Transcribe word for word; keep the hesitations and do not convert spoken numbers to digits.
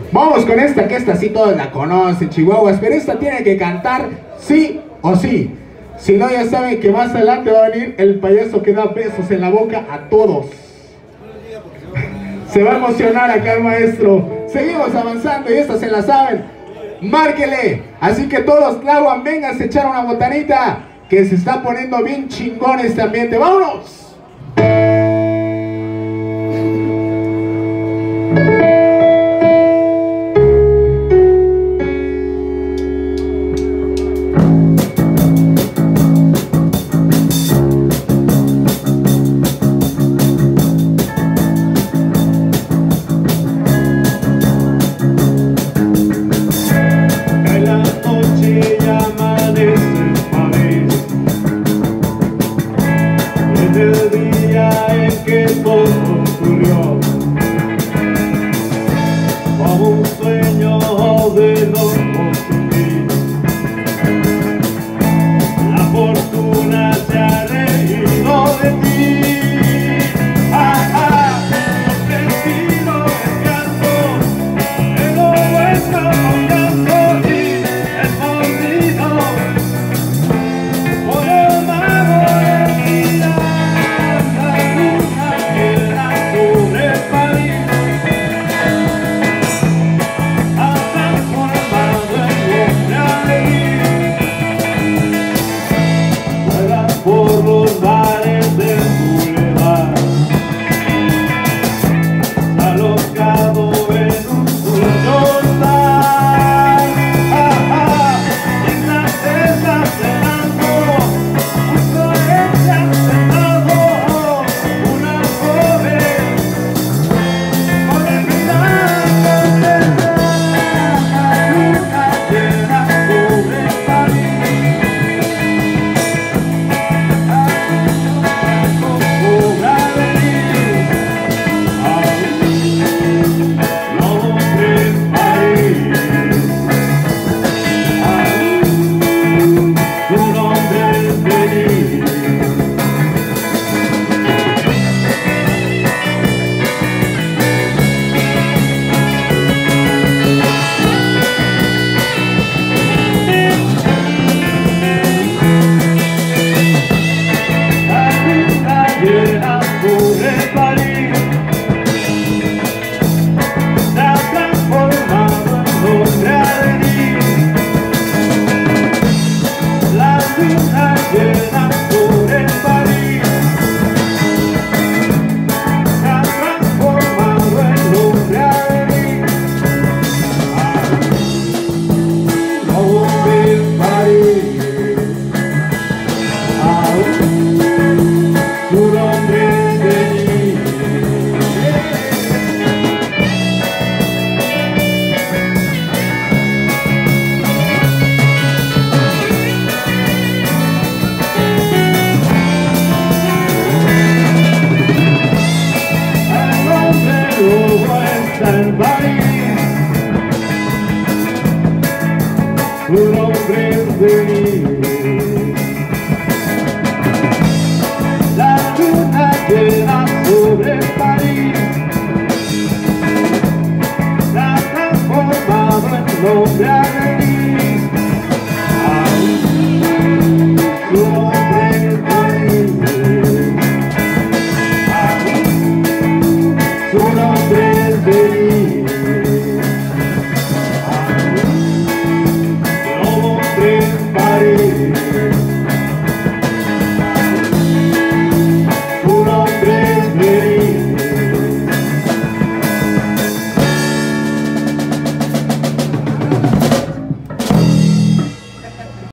Vamos con esta, que esta sí todos la conocen, chihuahuas, pero esta tiene que cantar sí o sí. Si no, ya saben que más adelante va a venir el payaso que da besos en la boca a todos. Se va a emocionar acá el maestro. Seguimos avanzando y esta se la saben. Márquele. Así que todos, Tláhuac, vengan a echar una botanita, que se está poniendo bien chingón este ambiente. ¡Vámonos! No,